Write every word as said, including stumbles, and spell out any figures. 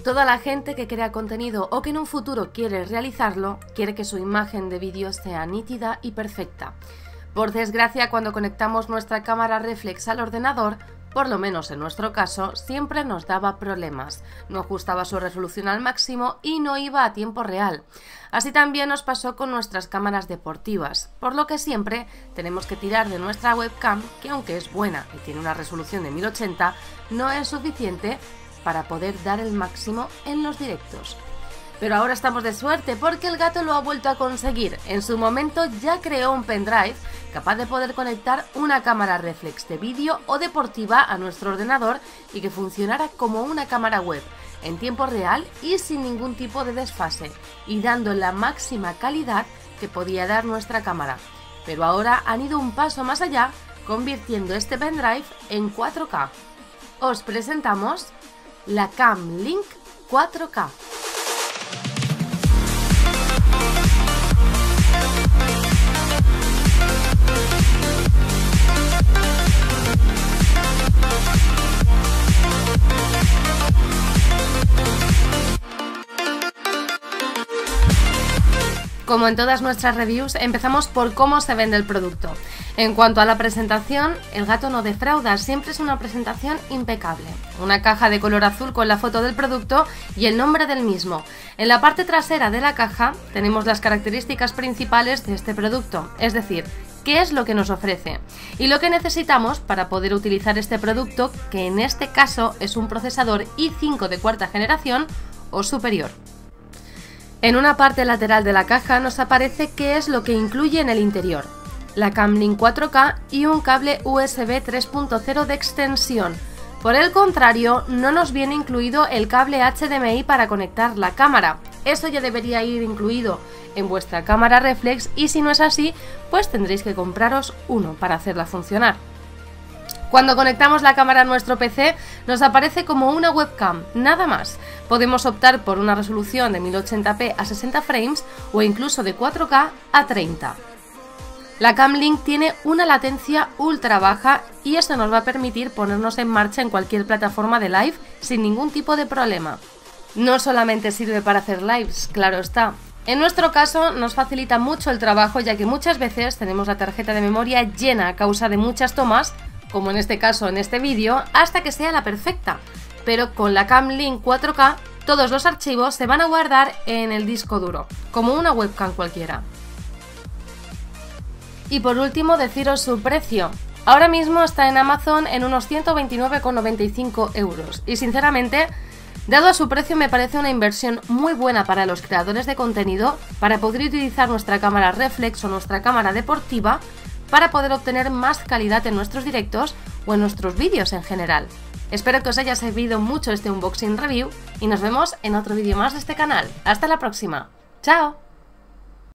Toda la gente que crea contenido o que en un futuro quiere realizarlo, quiere que su imagen de vídeo sea nítida y perfecta. Por desgracia, cuando conectamos nuestra cámara reflex al ordenador, por lo menos en nuestro caso, siempre nos daba problemas. No ajustaba su resolución al máximo y no iba a tiempo real. Así también nos pasó con nuestras cámaras deportivas, por lo que siempre tenemos que tirar de nuestra webcam, que aunque es buena y tiene una resolución de mil ochenta, no es suficiente para poder dar el máximo en los directos. Pero ahora estamos de suerte porque el gato lo ha vuelto a conseguir. En su momento ya creó un pendrive capaz de poder conectar una cámara reflex de vídeo o deportiva a nuestro ordenador y que funcionara como una cámara web, en tiempo real y sin ningún tipo de desfase, y dando la máxima calidad que podía dar nuestra cámara. Pero ahora han ido un paso más allá, convirtiendo este pendrive en cuatro K. Os presentamos la Camlink cuatro K. Como en todas nuestras reviews, empezamos por cómo se vende el producto. En cuanto a la presentación, el gato no defrauda, siempre es una presentación impecable. Una caja de color azul con la foto del producto y el nombre del mismo. En la parte trasera de la caja tenemos las características principales de este producto, es decir, qué es lo que nos ofrece y lo que necesitamos para poder utilizar este producto, que en este caso es un procesador i cinco de cuarta generación o superior. En una parte lateral de la caja nos aparece qué es lo que incluye en el interior: la Camlink cuatro K y un cable U S B tres punto cero de extensión. Por el contrario, no nos viene incluido el cable H D M I para conectar la cámara. Eso ya debería ir incluido en vuestra cámara reflex y si no es así, pues tendréis que compraros uno para hacerla funcionar. Cuando conectamos la cámara a nuestro P C, nos aparece como una webcam, nada más. Podemos optar por una resolución de mil ochenta p a sesenta frames o incluso de cuatro K a treinta. La Camlink tiene una latencia ultra baja y eso nos va a permitir ponernos en marcha en cualquier plataforma de live sin ningún tipo de problema. No solamente sirve para hacer lives, claro está. En nuestro caso nos facilita mucho el trabajo, ya que muchas veces tenemos la tarjeta de memoria llena a causa de muchas tomas, como en este caso en este vídeo, hasta que sea la perfecta. Pero con la Camlink cuatro K todos los archivos se van a guardar en el disco duro, como una webcam cualquiera. Y por último, deciros su precio. Ahora mismo está en Amazon en unos ciento veintinueve con noventa y cinco euros y sinceramente, dado a su precio, me parece una inversión muy buena para los creadores de contenido para poder utilizar nuestra cámara reflex o nuestra cámara deportiva para poder obtener más calidad en nuestros directos o en nuestros vídeos en general. Espero que os haya servido mucho este unboxing review y nos vemos en otro vídeo más de este canal. ¡Hasta la próxima! ¡Chao!